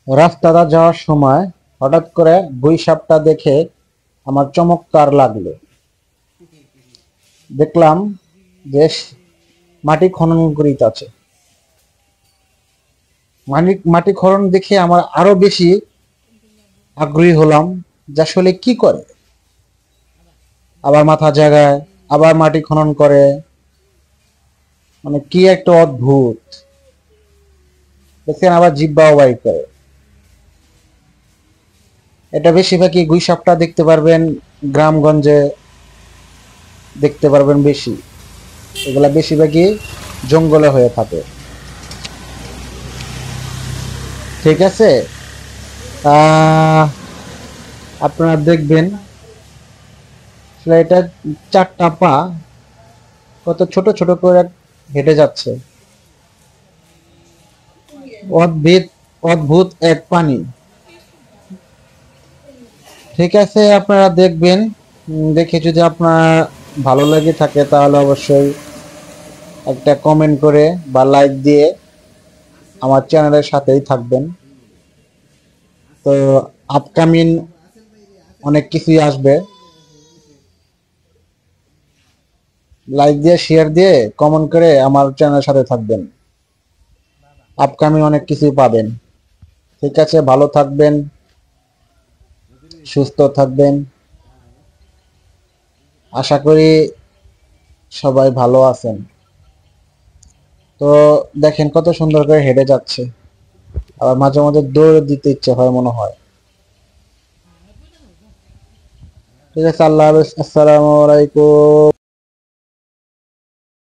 রাস্তাটা যাওয়ার সময় হঠাৎ করে গুই সাপটা দেখে আমার চমৎকার লাগলো। দেখলাম যে মাটি খনন করিতেছে। মাটি খনন দেখে আমার আরো বেশি আগ্রহী হলাম যে আসলে কি করে। আবার মাথা জাগায়, আবার মাটি খনন করে, মানে কি একটা অদ্ভুত। দেখছেন, আবার জিব্বাও বাইর করে। এটা বেশিরভাগই গুই সাপটা দেখতে পারবেন গ্রামগঞ্জে, দেখতে পারবেন বেশি। এগুলা বেশিরভাগই জঙ্গলে হয়ে থাকে। ঠিক আছে। আপনারা দেখবেন এটা চারটা পা কত ছোট ছোট করে হেঁটে যাচ্ছে। অদ্ভুত অদ্ভুত এক পানি। ঠিক আছে, আপনারা দেখবেন। দেখে যদি আপনার ভালো লাগে থাকে তাহলে অবশ্যই একটা কমেন্ট করে বা লাইক দিয়ে আমার চ্যানেলের সাথেই থাকবেন। তো আপকামিং অনেক কিছুই আসবে। লাইক দিয়ে, শেয়ার দিয়ে, কমেন্ট করে আমার চ্যানেলের সাথে থাকবেন। আপকামিং অনেক কিছুই পাবেন। ঠিক আছে, ভালো থাকবেন, সুস্থ থাকবেন। আশা করি সবাই ভালো আছেন। তো দেখেন কত সুন্দর করে হেঁটে যাচ্ছে। আবার মাঝে মাঝে দৌড় দিতে ইচ্ছে হয় মনে হয়। ঠিক আছে, আল্লাহ হাফেজ, আসসালামু আলাইকুম।